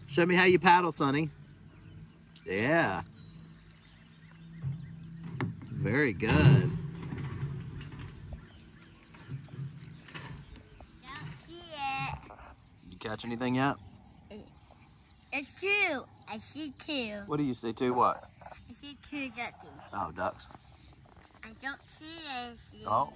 Show me how you paddle, Sonny. Yeah. Very good. Don't see it. Did you catch anything yet? It's two. I see two. What do you see? Two what? I see two duckies. Oh, ducks. I don't see anything. Oh.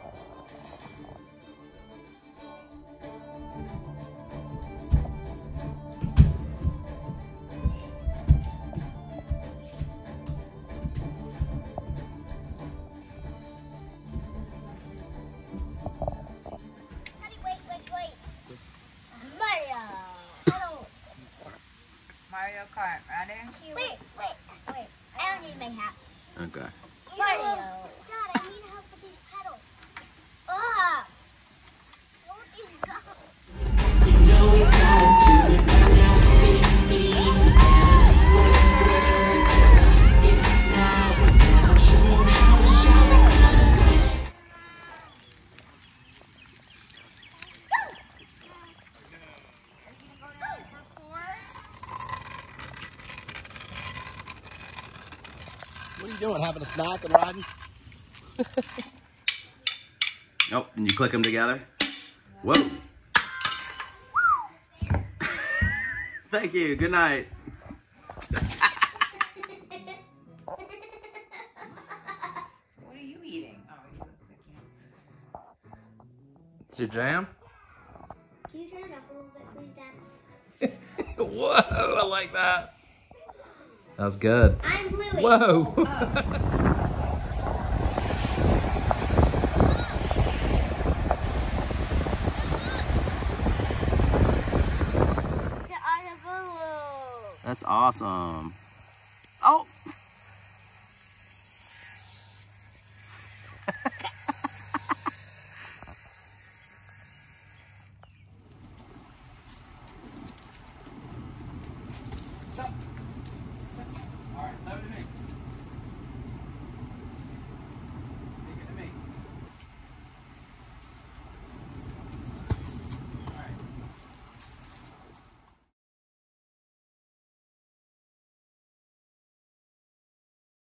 Wait. Mario. Hello. Mario Kart, ready? Wait. I don't need my hat. Okay. Mario. Dad, I need help with these pedals. Ah. Won't these go? What are you doing? Having a snack and riding? Oh, and you click them together? Whoa. Thank you. Good night. What are you eating? Oh, you look like It's your jam? Can you turn it up a little bit, please, Dad? Whoa, I like that. That was good. I'm Bluey. Whoa. That's awesome. Oh. Stop.